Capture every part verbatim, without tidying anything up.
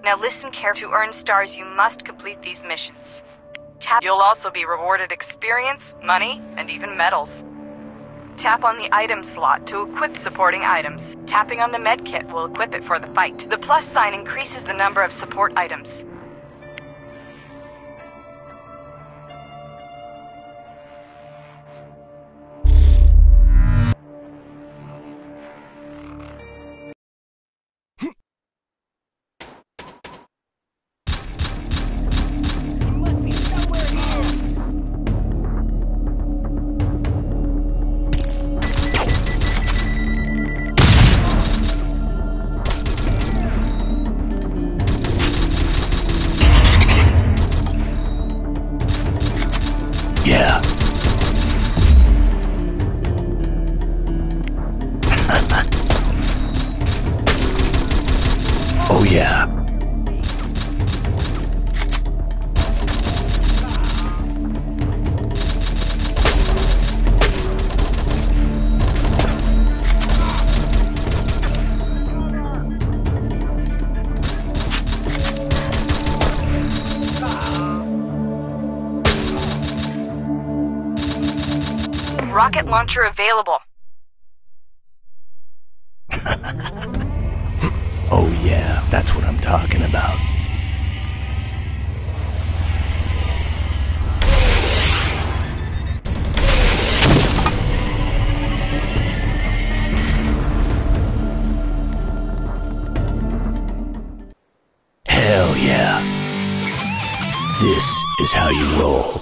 Now listen carefully. To earn stars, you must complete these missions. Tap. You'll also be rewarded experience, money, and even medals. Tap on the item slot to equip supporting items. Tapping on the med kit will equip it for the fight. The plus sign increases the number of support items. Yeah. Oh yeah. Rocket launcher available. Oh yeah, that's what I'm talking about. Hell yeah. This is how you roll.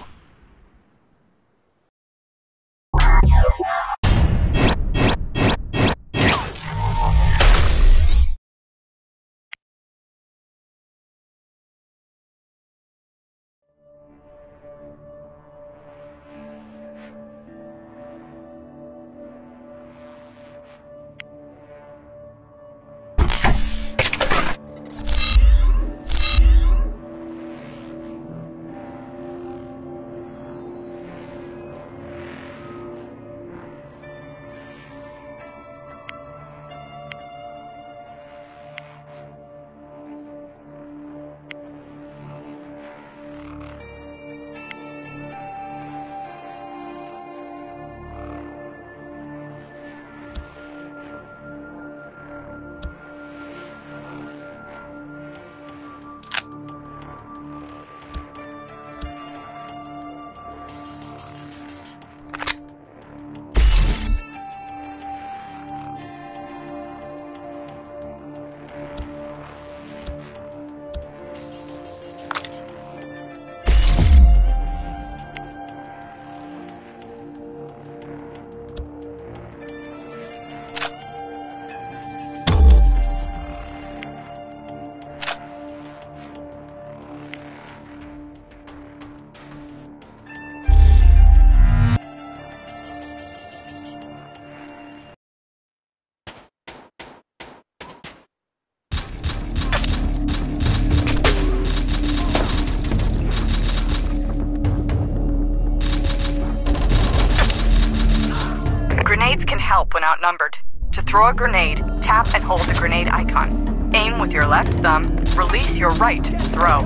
Grenades can help when outnumbered. To throw a grenade, tap and hold the grenade icon. Aim with your left thumb, release your right to throw.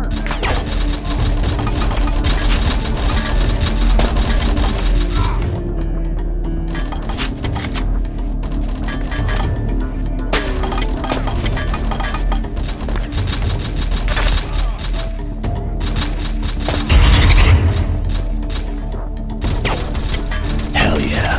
Hell yeah.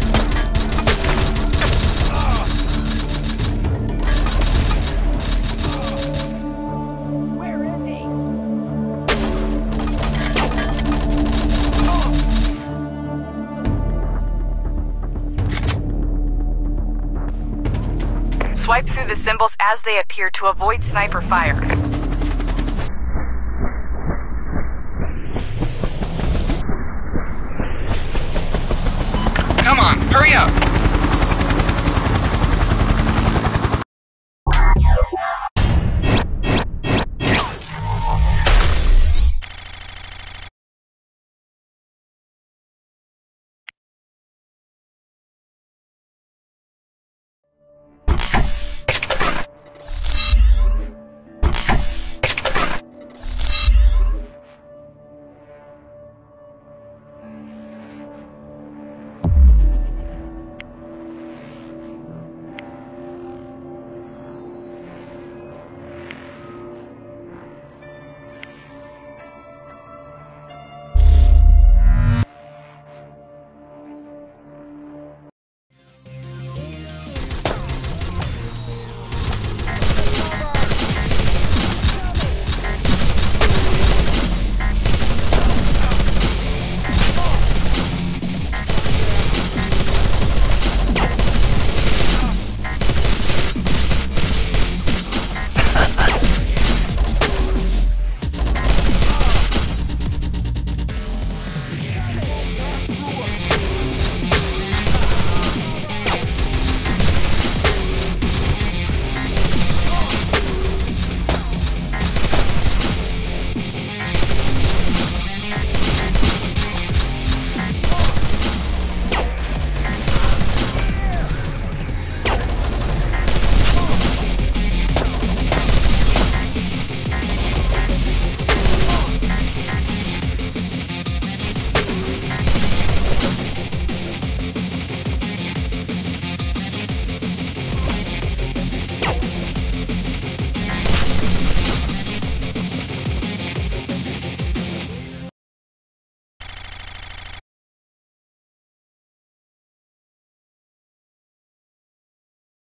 Swipe through the symbols as they appear to avoid sniper fire. Come on, hurry up!